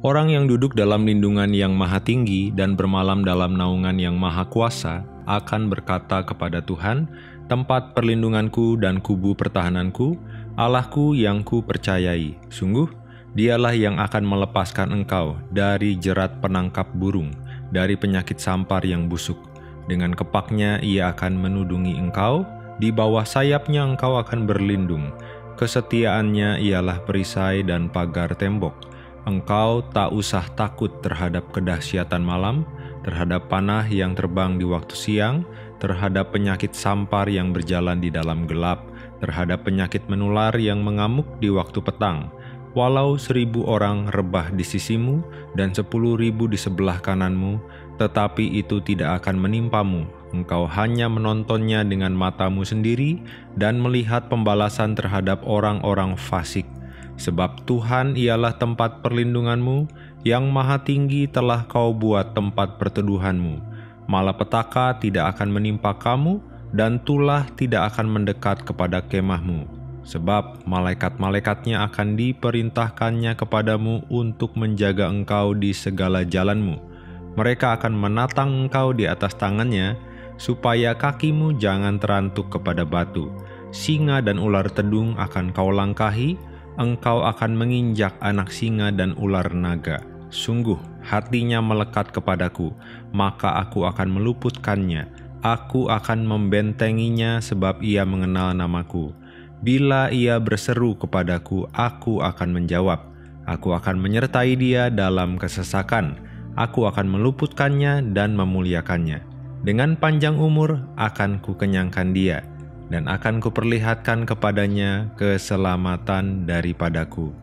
Orang yang duduk dalam lindungan yang maha tinggi dan bermalam dalam naungan yang maha kuasa akan berkata kepada Tuhan, tempat perlindunganku dan kubu pertahananku, Allahku yang ku percayai. Sungguh, dialah yang akan melepaskan engkau dari jerat penangkap burung, dari penyakit sampar yang busuk. Dengan kepaknya ia akan menudungi engkau, di bawah sayapnya engkau akan berlindung. Kesetiaannya ialah perisai dan pagar tembok. Engkau tak usah takut terhadap kedahsyatan malam, terhadap panah yang terbang di waktu siang, terhadap penyakit sampar yang berjalan di dalam gelap, terhadap penyakit menular yang mengamuk di waktu petang. Walau 1.000 orang rebah di sisimu dan 10.000 di sebelah kananmu, tetapi itu tidak akan menimpamu. Engkau hanya menontonnya dengan matamu sendiri dan melihat pembalasan terhadap orang-orang fasik. Sebab Tuhan ialah tempat perlindunganmu, yang maha tinggi telah kau buat tempat perteduhanmu. Malapetaka tidak akan menimpa kamu, dan tulah tidak akan mendekat kepada kemahmu. Sebab malaikat-malaikatnya akan diperintahkannya kepadamu untuk menjaga engkau di segala jalanmu. Mereka akan menatang engkau di atas tangannya, supaya kakimu jangan terantuk kepada batu. Singa dan ular tedung akan kau langkahi, engkau akan menginjak anak singa dan ular naga. Sungguh, hatinya melekat kepadaku, maka aku akan meluputkannya. Aku akan membentenginya sebab ia mengenal namaku. Bila ia berseru kepadaku, aku akan menjawab. Aku akan menyertai dia dalam kesesakan. Aku akan meluputkannya dan memuliakannya. Dengan panjang umur akan kukenyangkan dia, dan akan kuperlihatkan kepadanya keselamatan daripadaku.